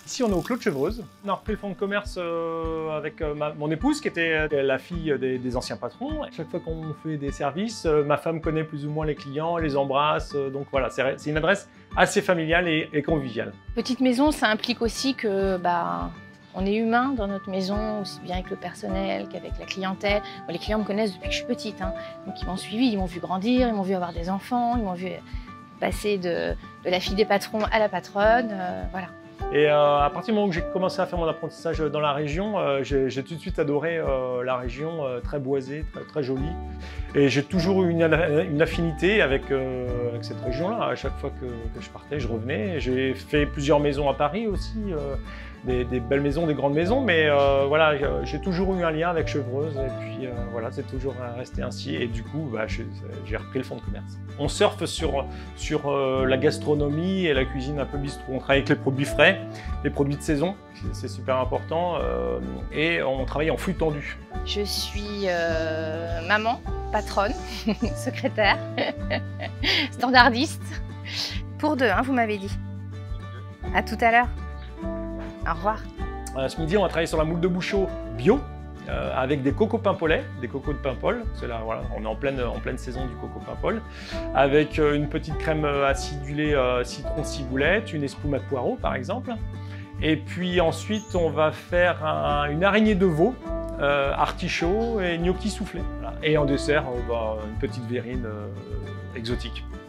Ici, on est au Clos de Chevreuse. On a repris le fonds de commerce avec mon épouse, qui était la fille des anciens patrons. Chaque fois qu'on fait des services, ma femme connaît plus ou moins les clients, les embrasse. Donc voilà, c'est une adresse assez familiale et conviviale. Petite maison, ça implique aussi que on est humain dans notre maison, aussi bien avec le personnel qu'avec la clientèle. Moi, les clients me connaissent depuis que je suis petite, hein. Donc ils m'ont suivi, ils m'ont vu grandir, ils m'ont vu avoir des enfants, ils m'ont vu passer de la fille des patrons à la patronne, voilà. Et à partir du moment où j'ai commencé à faire mon apprentissage dans la région, j'ai tout de suite adoré la région très boisée, très jolie. Et j'ai toujours eu une affinité avec cette région-là. À chaque fois que je partais, je revenais. J'ai fait plusieurs maisons à Paris aussi, des belles maisons, des grandes maisons. Mais voilà, j'ai toujours eu un lien avec Chevreuse. Et puis voilà, c'est toujours resté ainsi. Et du coup, j'ai repris le fonds de commerce. On surfe sur la gastronomie et la cuisine un peu bistrot. On travaille avec les produits frais, les produits de saison, c'est super important. Et on travaille en flux tendu. Je suis maman, patronne, secrétaire, standardiste. Pour deux, hein, vous m'avez dit. À tout à l'heure. Au revoir. Ce midi, on va travailler sur la moule de Bouchot bio, avec des cocos Paimpolais, des cocos de Paimpol. Là, voilà, on est en pleine saison du coco Paimpol, avec une petite crème acidulée citron ciboulette, une espuma de poireau par exemple. Et puis ensuite, on va faire une araignée de veau, artichaut et gnocchi soufflé. Voilà. Et en dessert, une petite verrine exotique.